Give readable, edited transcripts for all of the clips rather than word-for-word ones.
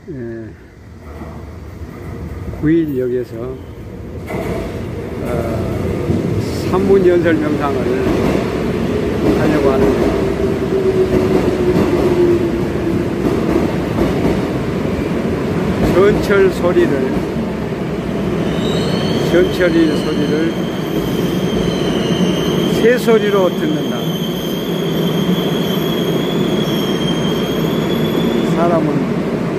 구일역에서 산문연설 명상을 하려고 하는데, 전철 소리를 새소리로 듣는다. 사람은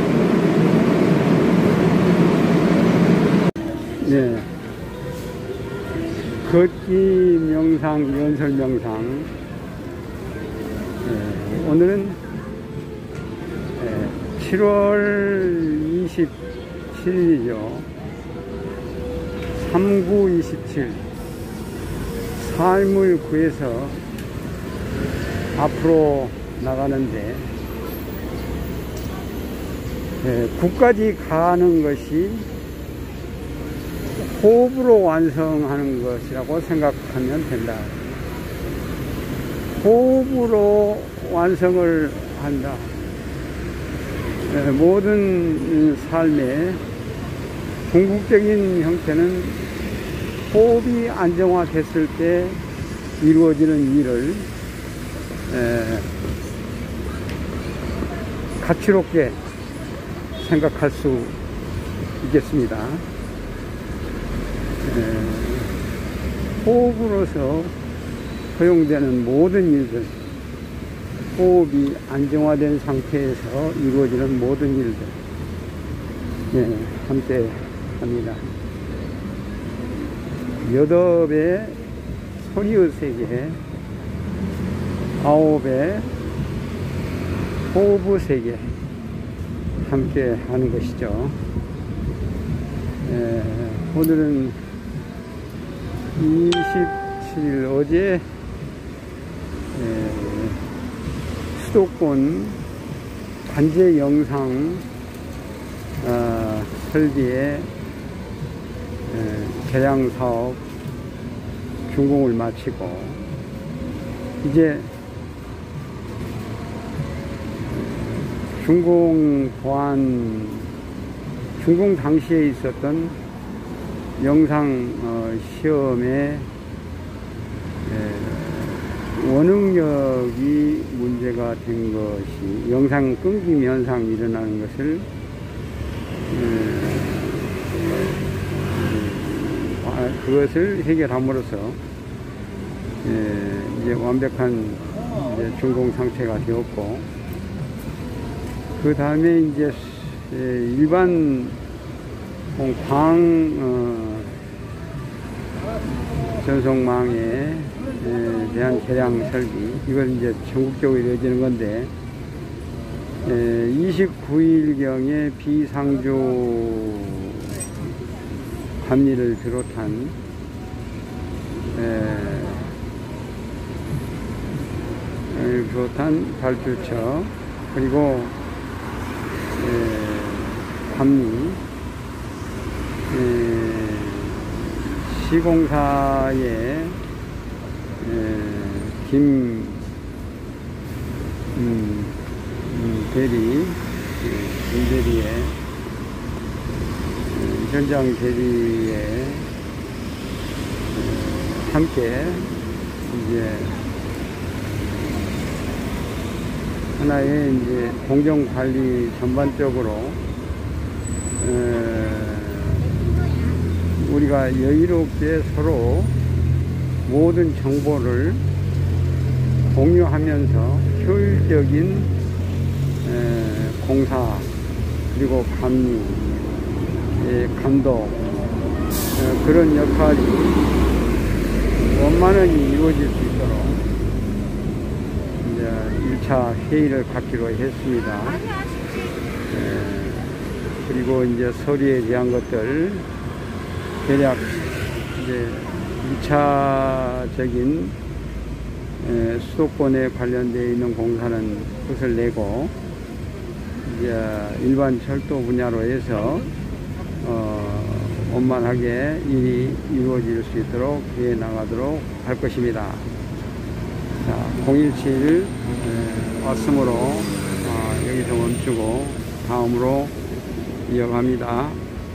걷기 명상, 연설 명상. 오늘은 7월 27일이죠. 3927. 삶을 구해서 앞으로 나가는데, 9까지 가는 것이 호흡으로 완성하는 것이라고 생각하면 된다. 호흡으로 완성을 한다. 모든 삶의 궁극적인 형태는 호흡이 안정화됐을 때 이루어지는 일을 가치롭게 생각할 수 있겠습니다. 호흡으로서 허용되는 모든 일들, 호흡이 안정화된 상태에서 이루어지는 모든 일들, 함께 합니다. 8의 소리의 세계, 9의 호흡의 세계, 함께 하는 것이죠. 오늘은 27일 어제 수도권 관제 영상 설비의 개량 사업 준공을 마치고, 이제 준공 당시에 있었던 영상 시험의 원응력이 문제가 된 것이, 영상 끊김 현상이 일어나는 것을 그것을 해결함으로써 이제 완벽한 준공 상태가 되었고, 그 다음에 이제 일반 전송망에 대한 개량 설비, 이걸 이제 전국적으로 이루어지는 건데, 29일경에 비상조 감리를 비롯한 발주처, 그리고 감리, 시공사의 김 대리의 현장 대리에 함께 이제 하나의 이제 공정관리 전반적으로 우리가 여유롭게 서로 모든 정보를 공유하면서 효율적인 공사, 그리고 감리, 감독, 그런 역할이 원만하게 이루어질 수 있도록 이제 1차 회의를 갖기로 했습니다. 그리고 이제 서류에 대한 것들, 대략 이제 1차적인 수도권에 관련되어 있는 공사는 끝을 내고, 이제 일반 철도 분야로 해서 원만하게 일이 이루어질 수 있도록 해 나가도록 할 것입니다. 자, 017 왔으므로 여기서 멈추고 다음으로 이어갑니다.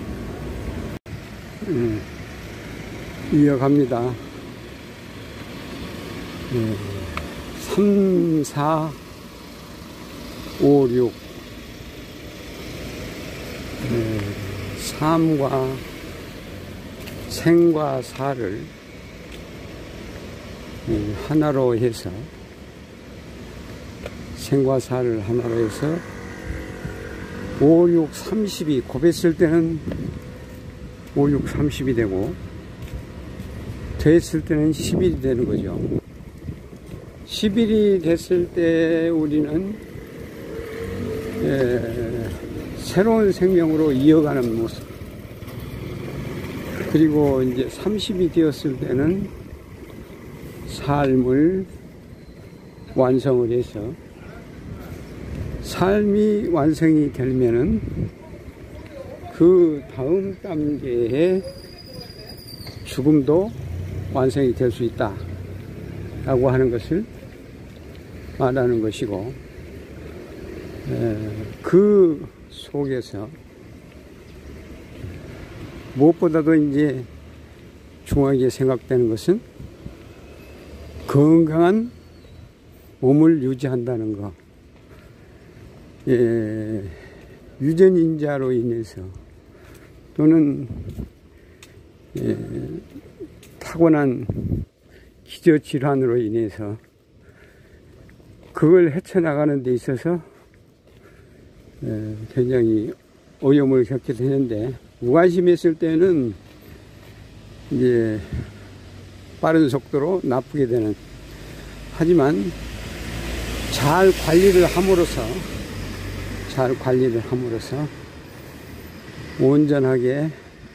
이어갑니다. 3, 4, 5, 6 3과 생과 사를 하나로 해서 생과 사를 하나로 해서 5, 6, 30이 곱했을 때는 5, 6, 30이 되고 더했을 때는 11이 되는 거죠. 11이 됐을 때 우리는 새로운 생명으로 이어가는 모습, 그리고 이제 30이 되었을 때는 삶을 완성을 해서, 삶이 완성이 되면은 그 다음 단계의 죽음도 완성이 될 수 있다 라고 하는 것을 말하는 것이고, 그 속에서 무엇보다도 이제 중요하게 생각되는 것은 건강한 몸을 유지한다는 것. 유전인자로 인해서 또는 타고난 기저질환으로 인해서 그걸 헤쳐나가는 데 있어서 굉장히 어려움을 겪게 되는데, 무관심했을 때는 이제 빠른 속도로 나쁘게 되는, 하지만 잘 관리를 함으로써 온전하게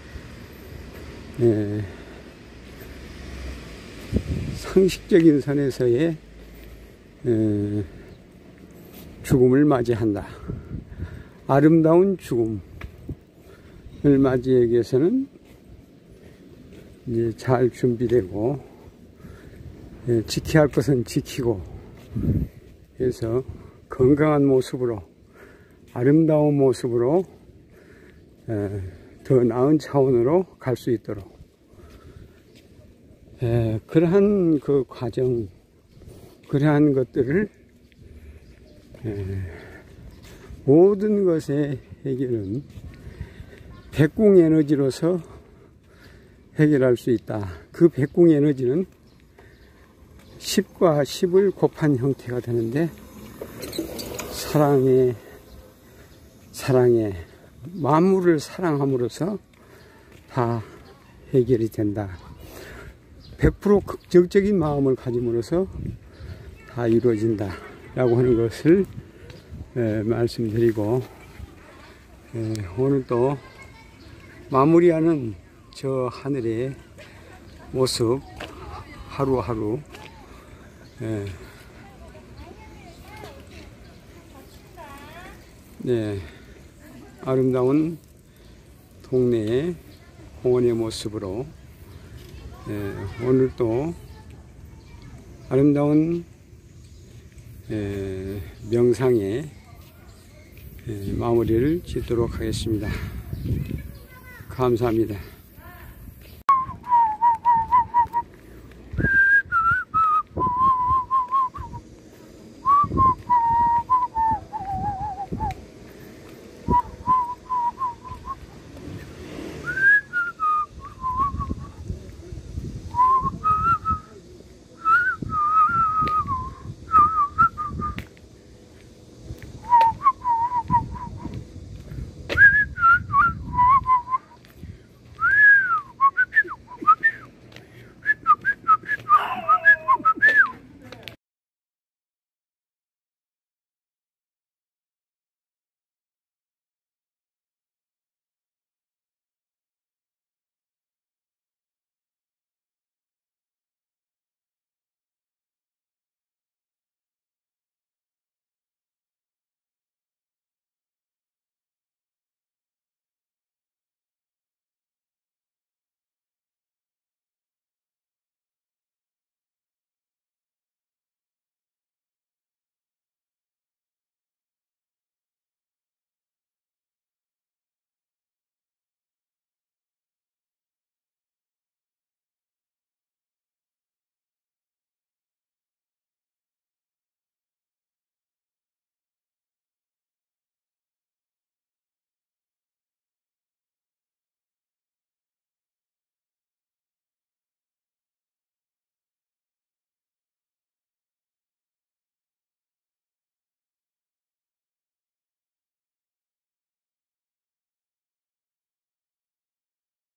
상식적인 선에서의 죽음을 맞이한다. 아름다운 죽음을 맞이하기 위해서는 이제 잘 준비되고 지켜야 할 것은 지키고 해서 건강한 모습으로, 아름다운 모습으로 더 나은 차원으로 갈 수 있도록 그러한 그 과정, 그러한 것들을 모든 것의 해결은 백궁 에너지로서 해결할 수 있다. 그 백궁 에너지는 10과 10을 곱한 형태가 되는데, 사랑에 만물을 사랑함으로써 다 해결이 된다. 100% 긍정적인 마음을 가짐으로써 다 이루어진다 라고 하는 것을 말씀드리고, 오늘 또 마무리하는 저 하늘의 모습, 하루하루 아름다운 동네의 공원의 모습으로 오늘 또 아름다운 명상의 마무리를 짓도록 하겠습니다. 감사합니다.